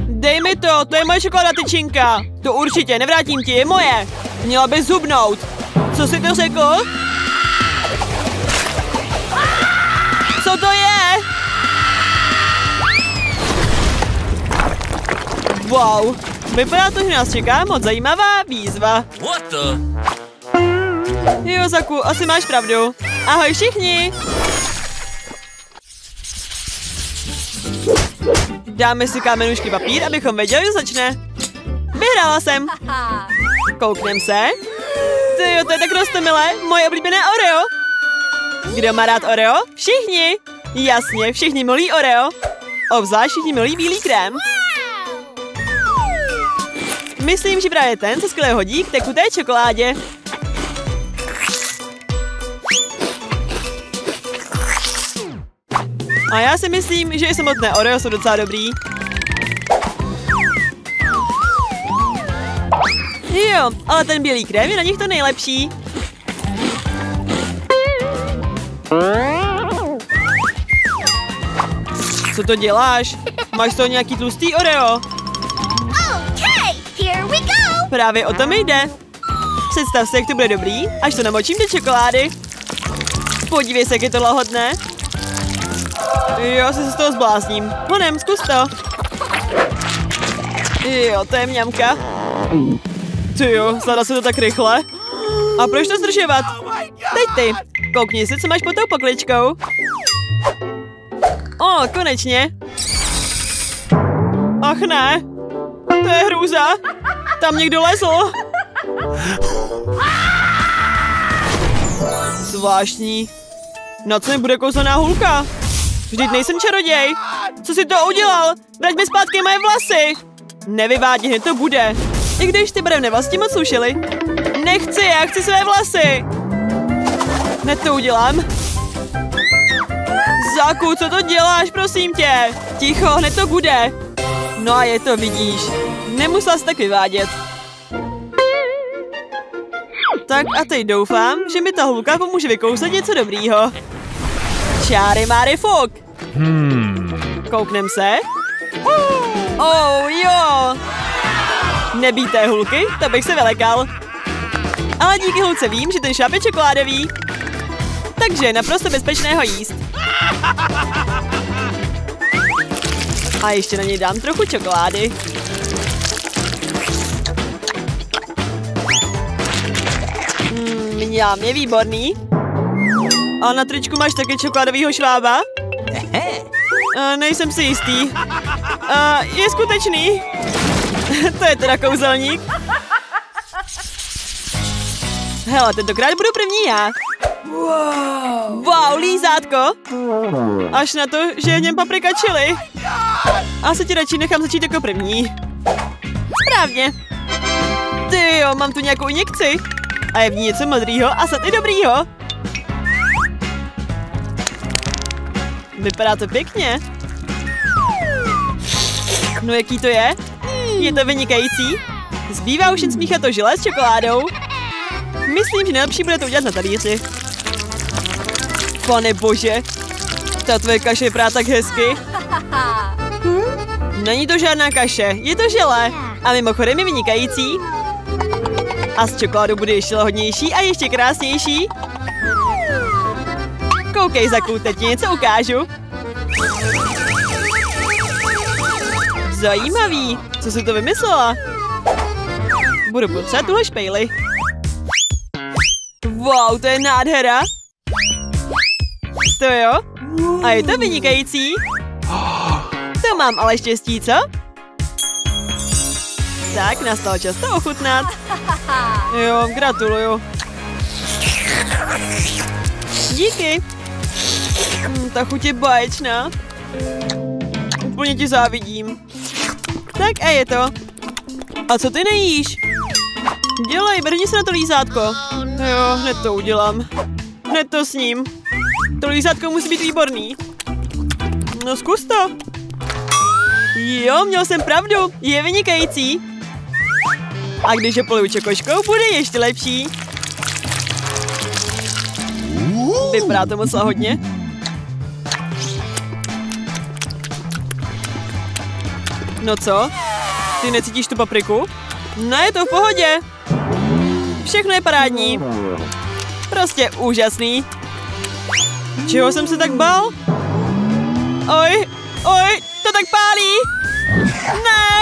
Dej mi to je moje čokoláda tyčinka. To určitě, nevrátím ti, je moje. Měla bys zhubnout. Co jsi to řekl? Co to je? Wow, vypadá to, že nás čeká moc zajímavá výzva. What the? Jo, Zaku, asi máš pravdu. Ahoj všichni. Dáme si kámenušky papír, abychom věděli, že začne. Vyhrála jsem. Kouknem se. Tyjo, to je tak roztomilé. Moje oblíbené Oreo. Kdo má rád Oreo? Všichni. Jasně, všichni milí Oreo. Obzvlášť všichni milí bílý krém. Myslím, že právě ten se skvěle hodí k tekuté čokoládě. A já si myslím, že i samotné Oreo jsou docela dobrý. Jo, ale ten bílý krém je na nich to nejlepší. Co to děláš? Máš to nějaký tlustý Oreo? Okay, here we go. Právě o to mi jde. Představ si, jak to bude dobrý, až to namočím do čokolády. Podívej se, jak je to lahodné. Jo, asi se z toho zblázním. Honem, zkus to. Jo, to je mňamka. Tyjo, zvládá se to tak rychle. A proč to zdržovat? Teď ty. Koukni si, co máš pod tou pokličkou. O, konečně. Ach ne. To je hrůza. Tam někdo lezl. Zvláštní. Na co mi bude kouzelná hůlka? Vždyť nejsem čaroděj. Co jsi to udělal? Vrať mi zpátky moje vlasy. Nevyvádí, hned to bude. I když ty barevné vlasti moc slušely. Nechci, já chci své vlasy. Hned to udělám. Zaku, co to děláš, prosím tě? Ticho, hned to bude. No a je to, vidíš. Nemusela se tak vyvádět. Tak a teď doufám, že mi ta hůlka pomůže vykousat něco dobrýho. Čáry máry fuk. Kouknem se. Oh, jo. Nebíté hůlky, to bych se vylekal. Ale díky hůlce vím, že ten šáp je čokoládový. Takže je naprosto bezpečné ho jíst. A ještě na něj dám trochu čokolády. Mňam, je výborný. A na tričku máš taky čokoládovýho švába? Nejsem si jistý. Je skutečný. To je teda kouzelník. Hele, tentokrát budu první já. Wow, lízátko. Až na to, že je v něm paprika chili. Asi ti radši nechám začít jako první. Správně. Tyjo, mám tu nějakou injekci. A je v ní něco modrýho a snad i dobrýho. Vypadá to pěkně. No jaký to je? Je to vynikající. Zbývá už jen smíchat to želé s čokoládou. Myslím, že nejlepší bude to udělat na talíři. Pane bože, ta tvoje kaše vypadá tak hezky. Není to žádná kaše, je to želé. A mimochodem je vynikající. A s čokoládou bude ještě lahodnější a ještě krásnější. Koukej, Zaku, teď ti něco ukážu. Zajímavý, co jsi to vymyslela? Budu potřebovat tuhle špejli. Wow, to je nádhera. To jo? A je to vynikající. To mám ale štěstí, co? Tak, nastalo čas to ochutnat. Jo, gratuluju. Díky. Ta chuť je báječná. Úplně ti závidím. Tak a je to. A co ty nejíš? Dělej, vrhni se na to lízátko. Jo, hned to udělám. Hned to s ním. To lízátko musí být výborný. No zkus to. Jo, měl jsem pravdu. Je vynikající. A když je poliju čokoškou, bude ještě lepší. Vypadá to moc lahodně. No co? Ty necítíš tu papriku? No je to v pohodě. Všechno je parádní. Prostě úžasný. Čeho jsem se tak bál? Oj, to tak pálí. Ne.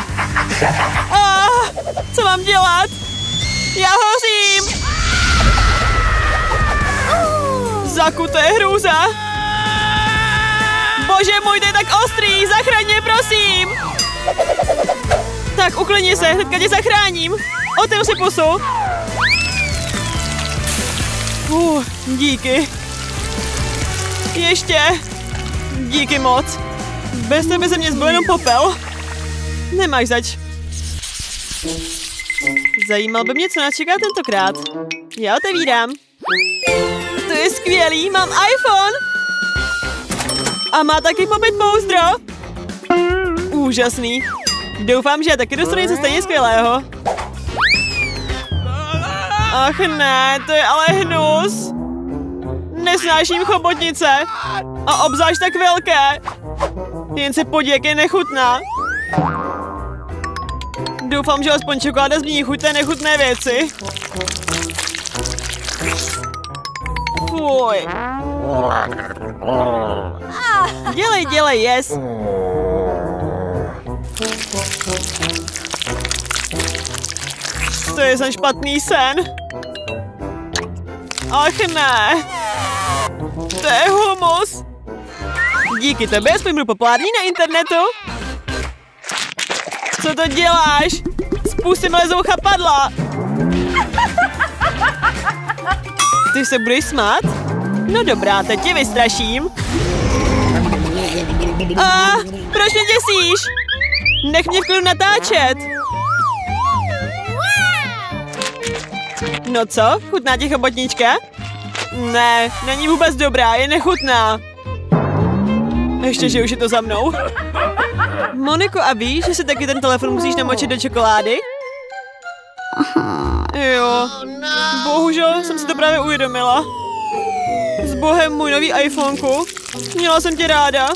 Co mám dělat? Já hořím. Zaku, to je hrůza. Bože můj, to je tak ostrý. Zachraň mě, prosím. Tak, uklidni se, hnedka tě zachráním. Otevři si pusu. Díky. Ještě. Díky moc. Bez tebe ze mě zbyl jenom popel. Nemáš zač. Zajímal by mě, co nás čeká tentokrát. Já otevírám. To je skvělý, mám iPhone. A má taky Pop It Pouzdro. Úžasný. Doufám, že já taky dostanu něco stejně skvělého. Ach ne, to je ale hnus. Nesnáším chobotnice. A obzvlášť tak velké. Jen se podívej, jak je nechutná. Doufám, že aspoň čokoláda změní chuť té nechutné věci. Fuj. Dělej, yes. To je za špatný sen. Ach ne. To je humus. Díky tebe aspoň budu populární na internetu. Co to děláš? Spustím lezou chapadla. Ty se budeš smát? No dobrá, teď tě vystraším. Proč mě děsíš? Nech mě v klidu natáčet. No co? Chutná ti chobotnička? Ne, není vůbec dobrá, je nechutná. Ještě, že už je to za mnou. Moniko, a víš, že si taky ten telefon musíš namočit do čokolády? Jo, bohužel jsem si to právě uvědomila. S bohem, můj nový iPhoneku. Měla jsem tě ráda.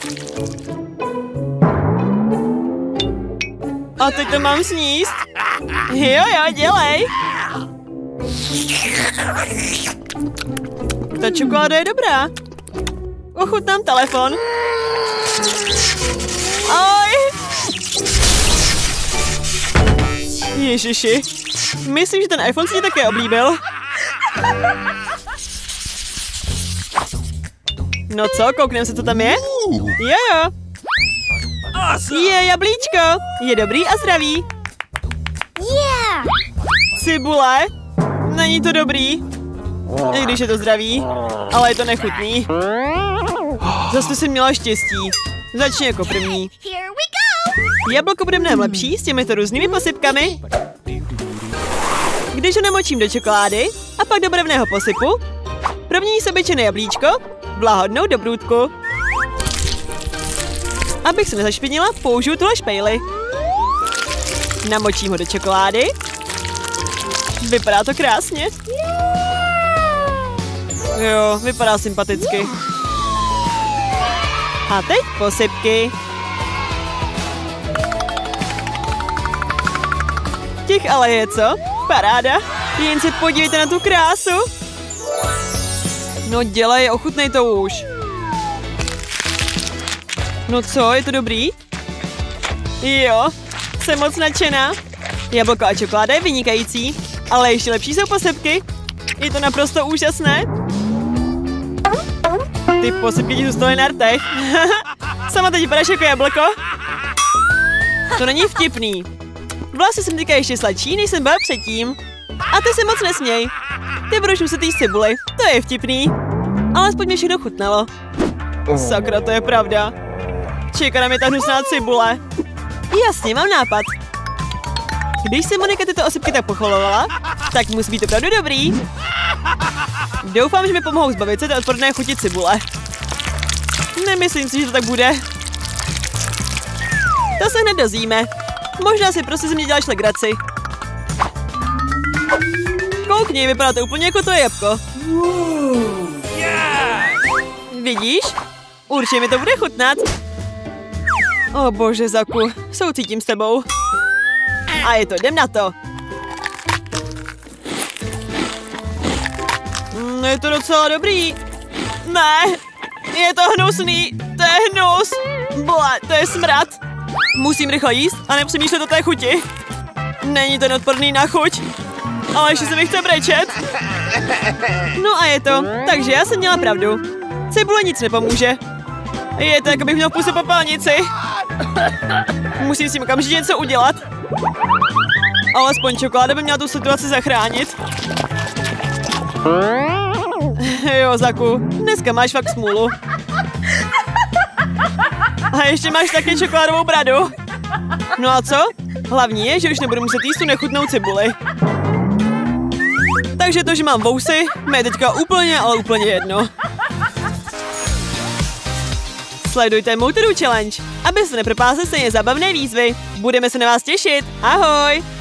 A teď to mám sníst? Jo, dělej. Ta čokoláda je dobrá. Ochutnám telefon. Oj! Ježiši. Myslím, že ten iPhone si tě také oblíbil. No co, kouknem se, co tam je? Jo. Je jablíčko. Je dobrý a zdravý. Cibule. Není to dobrý. I když je to zdravý. Ale je to nechutný. Zase jsi měla štěstí. Začni jako první. Jablko bude mnohem lepší s těmito různými posypkami. Když ho namočím do čokolády a pak do barevného posypu, promění se obyčejné jablíčko v lahodnou dobrůdku. Abych se nezašpinila, použiju tuhle špejli. Namočím ho do čokolády. Vypadá to krásně. Jo, vypadá sympaticky. A teď posypky. Těch ale je, co? Paráda. Jen se podívejte na tu krásu. No dělej, ochutnej to už. No co, je to dobrý? Jo, jsem moc nadšená. Jablko a čokoláda je vynikající, ale ještě lepší jsou posypky. Je to naprosto úžasné. Ty posypky ti zůstaly na rtech. Sama teď vypadáš jako jablko. To není vtipný. Vlasy jsem teďka ještě sladší, než jsem byla předtím. A ty se moc nesměj. Ty budeš muset jíst cibuli. To je vtipný. Alespoň mi všechno chutnalo. Sakra, to je pravda. Čeká na mě ta hnusná cibule. Jasně, mám nápad. Když se Monika tyto osypky tak pochvalovala, tak musí být opravdu dobrý. Doufám, že mi pomohou zbavit se té odporné chuti cibule. Nemyslím si, že to tak bude. To se hned dozvíme. Možná si prostě ze mě děláš legraci. Koukni, vypadá to úplně jako to jabko. Vidíš? Určitě mi to bude chutnat. O bože, Zaku, soucítím s tebou. A je to, jdem na to. Je to docela dobrý. Ne, je to hnusný, to je hnus. Ble, to je smrad. Musím rychle jíst a nepřemýšlet o té chuti. Není ten odporný na chuť, ale ještě se mi chce brečet. No a je to, takže já jsem měla pravdu. Cibule nic nepomůže. Je to, jako bych měl v puse popelnici. Musím s tím okamžitě něco udělat. Alespoň čokoláda by měla tu situaci zachránit. Jo, Zaku, dneska máš fakt smůlu. A ještě máš taky čokoládovou bradu. No a co? Hlavní je, že už nebudu muset jíst tu nechutnou cibuli. Takže to, že mám vousy, mi je teďka úplně, ale úplně jedno. Sledujte Motoru Challenge, abyste nepropásli stejně zabavné výzvy. Budeme se na vás těšit. Ahoj!